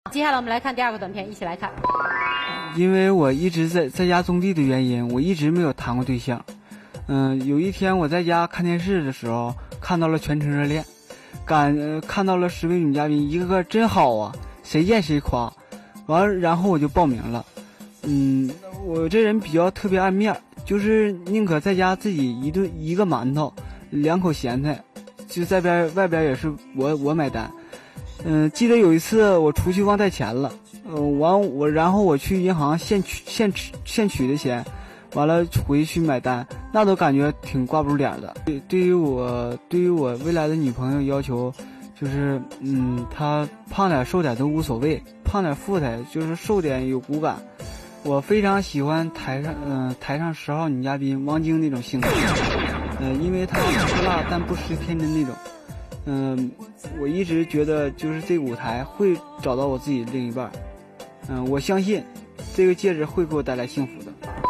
接下来我们来看第二个短片，一起来看。 因为我一直在家种地的原因，我一直没有谈过对象。有一天我在家看电视的时候，看到了《全程热恋》，看到了10位女嘉宾，一个个真好啊，谁见谁夸。然后我就报名了。我这人比较特别爱面，就是宁可在家自己一个馒头，2口咸菜，就在外边也是我买单。记得有一次我出去忘带钱了，然后我去银行现取的钱，完了回去买单，那都感觉挺挂不住脸的。对于我未来的女朋友要求，就是她胖点瘦点都无所谓，胖点富态，就是瘦点有骨感。我非常喜欢台上10号女嘉宾王晶那种性格，因为她吃辣但不失天真那种。我一直觉得就是这个舞台会找到我自己的另一半。我相信这个戒指会给我带来幸福的。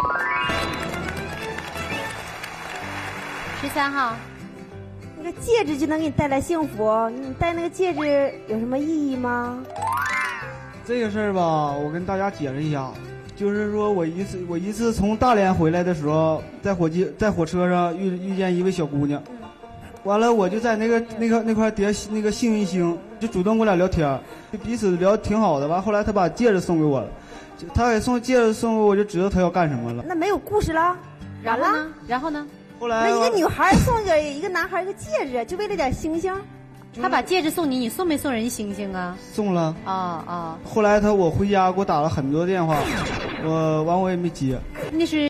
13号， 那个戒指就能给你带来幸福？你戴那个戒指有什么意义吗？ 这个事儿吧，我跟大家解释一下，就是说我一次从大连回来的时候，在火车上遇见一位小姑娘。完了，我就在那块叠那个幸运星，就主动跟我俩聊天，就彼此聊挺好的。完后来他把戒指送给我了，他给戒指送给我，就知道他要干什么了。 那没有故事了， 然后呢？ 后来那一个女孩送给一个男孩一个戒指，就为了点星星。 他把戒指送你，你送没送人星星啊？ 送了。 啊。 后来我回家给我打了很多电话，我也没接。 那是。